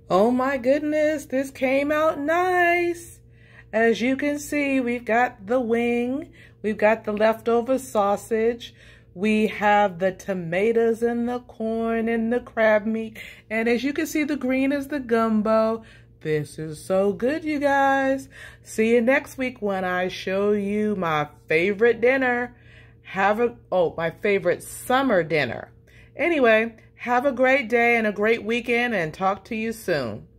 Oh my goodness, this came out nice. As you can see, we've got the wing, we've got the leftover sausage, we have the tomatoes and the corn and the crab meat, and as you can see, the green is the gumbo. This is so good, you guys. See you next week when I show you my favorite dinner. My favorite summer dinner. Anyway, have a great day and a great weekend, and talk to you soon.